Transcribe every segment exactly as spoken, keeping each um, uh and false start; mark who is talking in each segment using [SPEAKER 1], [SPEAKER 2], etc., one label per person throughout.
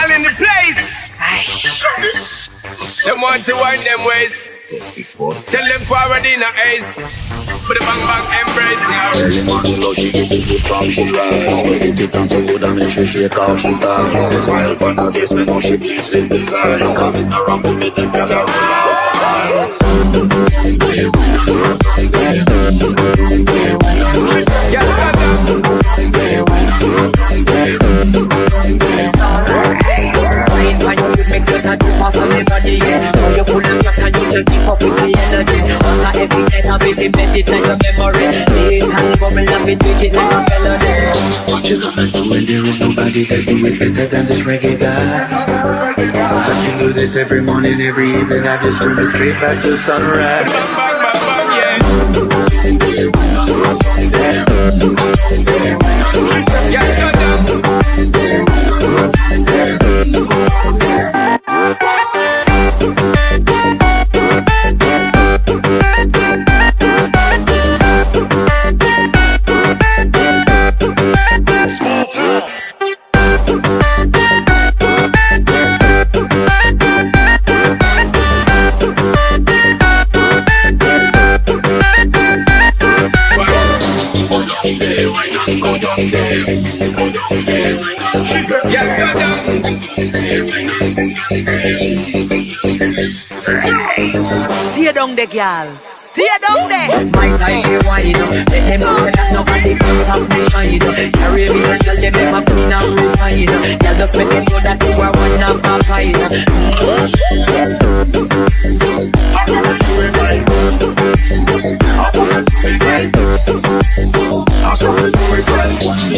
[SPEAKER 1] girl in the place. Them want to wind them ways. Tell them forward in a ace. Put a bang bang embrace now.
[SPEAKER 2] Early morning love, she get it good from she rise. When it down so good, I make sure she out she ties. The smile on her face, me know she pleased with this eye. Coming around to make them girl roll out eyes.
[SPEAKER 1] Yeah, fine, fine, you make sure that you pass on everybody. Now you're full of crack and you can keep up with the energy. After every night I've been embedded in your memory. It and bubble and be tweak it like a melody.
[SPEAKER 2] What you gonna do when there is nobody that do it better than this reggae guy? I can do this every morning, every evening. I just turn it straight back to sunrise.
[SPEAKER 1] Bang, bang, bang, bang, yeah. Yeah, go down. Yeah, go down.
[SPEAKER 3] Stay down there, girl. Stay down there.
[SPEAKER 1] My side is wide. Let them know that nobody can stop me shine. Carry me and tell them I'm a queen and refine. Girl, just make them know that you are one of my kind. I'm gonna do it right. I'm gonna do it right. I'm gonna do it right.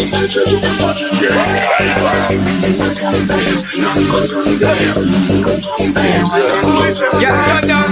[SPEAKER 1] Yeah, go down.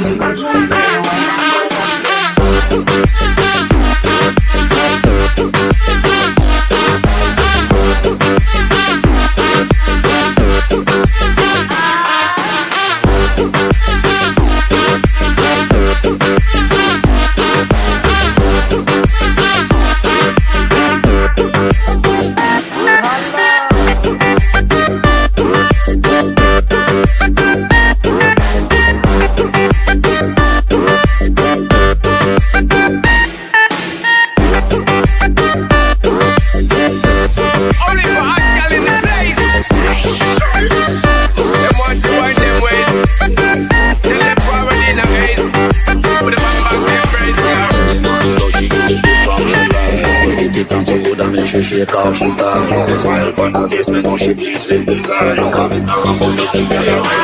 [SPEAKER 1] She shake out, she ties. The smile on her face, me know she pleased with this eye. Coming around for me, think that you're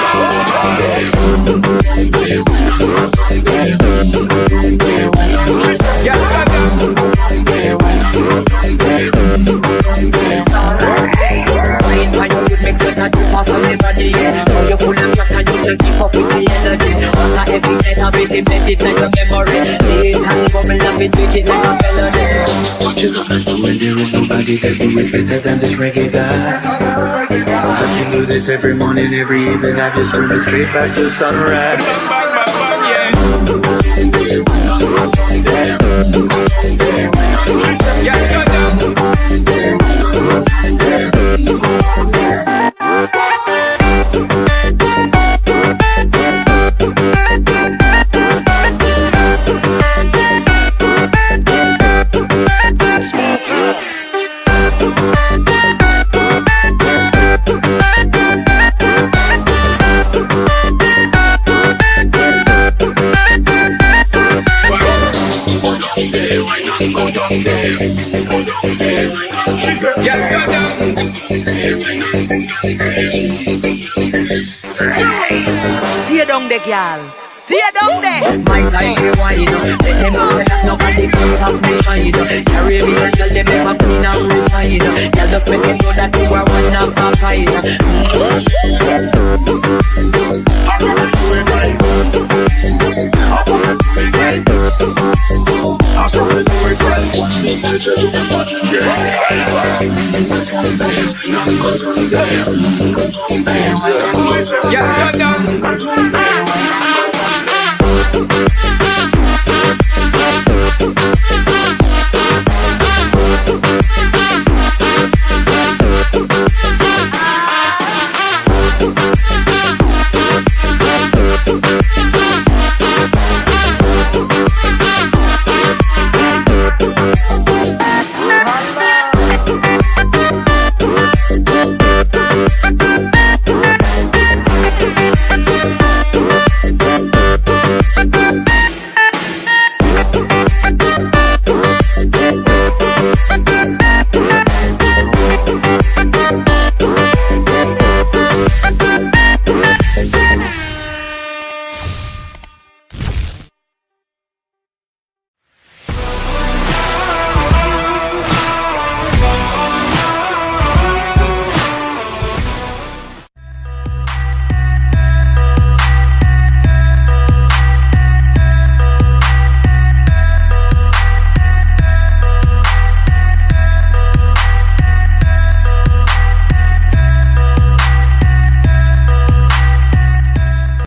[SPEAKER 1] fine, fine, you make sure that you pass on everybody. Now you're full of crack and you can keep up with the energy. After every night I've been embedded in your memory. It and bubble and be tweak it like a melody.
[SPEAKER 2] What you gonna do when there is nobody that do it better than this reggae guy? I can do this every morning, every evening. I just turn it straight back to sunrise.
[SPEAKER 1] Yeah, go down. Yeah, go down.
[SPEAKER 3] Stay down there, girl. Stay down there.
[SPEAKER 1] My side is wide. Let them know that nobody can stop me shine. Carry me and tell them I'm a queen and refine. Girl, just make them know that you are one of my kind. I'm gonna do it right. I'm gonna do it right. I'm gonna do it right. Yeah, go down.